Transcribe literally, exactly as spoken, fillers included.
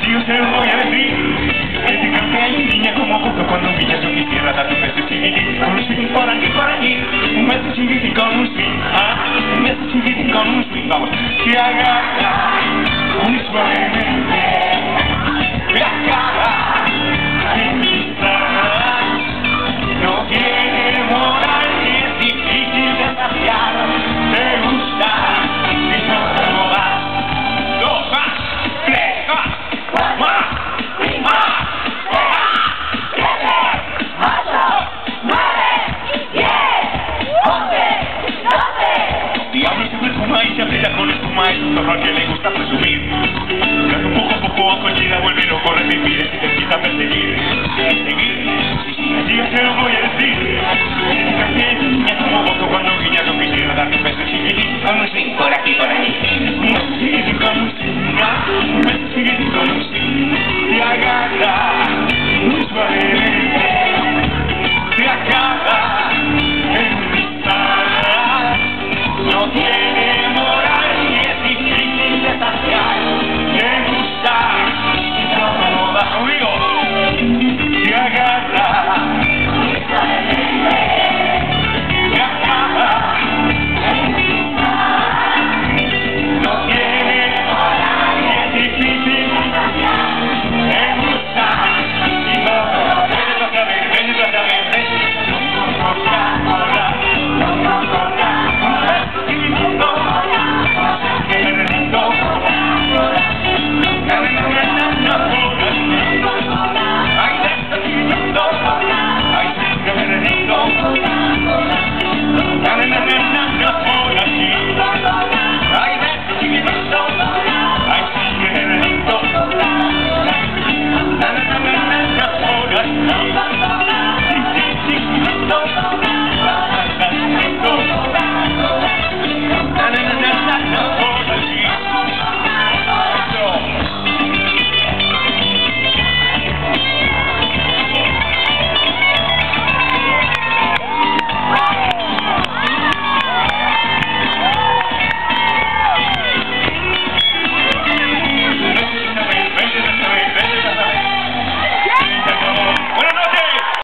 yo te lo voy a decir. Que te cante ahí, niña, como justo cuando un yo quisiera darte un beso chiquitín. Con un swing por aquí, por allí. Un beso chiquitín con un swing. Ah, un beso chiquitín con un swing. Vamos. Que haga un suave